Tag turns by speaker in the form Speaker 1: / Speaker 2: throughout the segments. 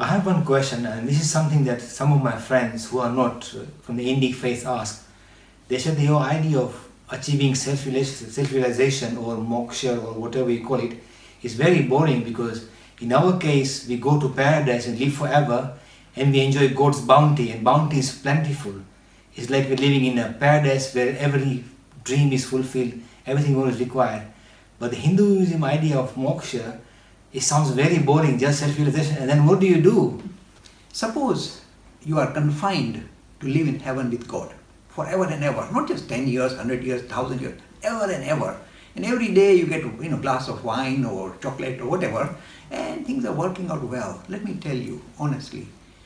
Speaker 1: I have one question, and this is something that some of my friends who are not from the Indic faith ask. They said your idea of achieving self-realization or moksha or whatever you call it is very boring, because in our case we go to paradise and live forever and we enjoy God's bounty, and bounty is plentiful. It's like we're living in a paradise where every dream is fulfilled, everything is required. But the Hinduism idea of moksha, it sounds very boring, just self-realization. And then what do?
Speaker 2: Suppose you are confined to live in heaven with God forever and ever, not just 10 years, 100 years, 1000 years, ever and ever. And every day you get a glass of wine or chocolate or whatever, and things are working out well. Let me tell you honestly,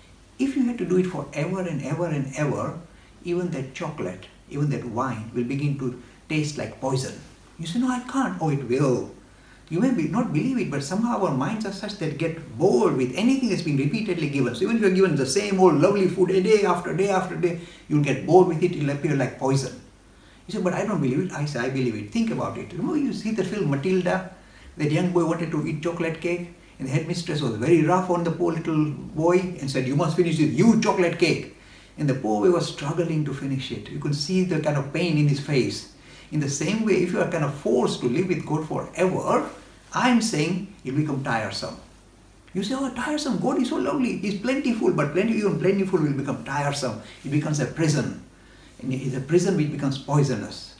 Speaker 2: if you had to do it forever and ever and ever, even that chocolate, even that wine will begin to taste like poison. You say, no, I can't. Oh, it will. You may not believe it, but somehow our minds are such that get bored with anything that's been repeatedly given. So even if you're given the same old lovely food day after day after day, you'll get bored with it. It'll appear like poison. You say, but I don't believe it. I say, I believe it. Think about it. Remember, you see the film Matilda? That young boy wanted to eat chocolate cake, and the headmistress was very rough on the poor little boy and said, you must finish this huge chocolate cake. And the poor boy was struggling to finish it. You could see the kind of pain in his face. In the same way, if you are kind of forced to live with God forever, I'm saying you'll become tiresome. You say, oh, tiresome, God is so lovely, He's plentiful, but even plentiful will become tiresome. It becomes a prison. And it's a prison which becomes poisonous.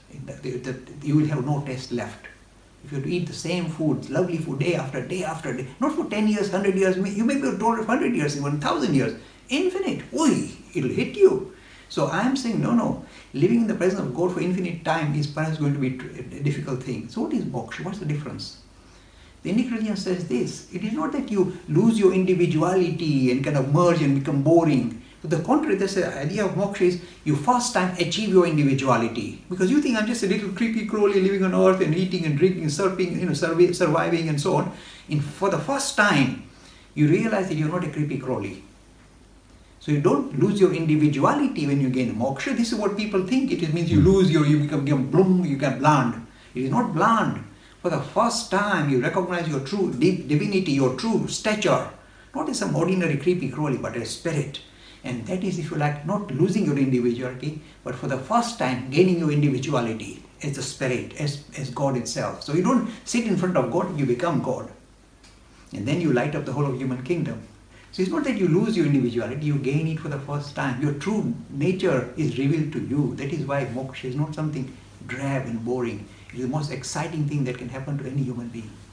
Speaker 2: You will have no taste left. If you have to eat the same food, lovely food, day after day after day, not for 10 years, 100 years, you may be told 100 years, even 1,000 years, infinite, it'll hit you. So I am saying, no, living in the presence of God for infinite time is perhaps going to be a difficult thing. So what is moksha? What's the difference? The Indic religion says this: it is not that you lose your individuality and kind of merge and become boring. To the contrary, the idea of moksha is you first time achieve your individuality. Because you think I'm just a little creepy crawly living on earth and eating and drinking, surviving and so on. For the first time, you realize that you're not a creepy crawly. So you don't lose your individuality when you gain moksha. This is what people think. It means you become bloom, you become bland. It is not bland. For the first time, you recognize your true divinity, your true stature. Not as some ordinary creepy crawly, but as spirit. And that is, if you like, not losing your individuality, but for the first time gaining your individuality as the spirit, as God itself. So you don't sit in front of God, you become God. And then you light up the whole of human kingdom. So it's not that you lose your individuality, you gain it for the first time. Your true nature is revealed to you. That is why moksha is not something drab and boring. It is the most exciting thing that can happen to any human being.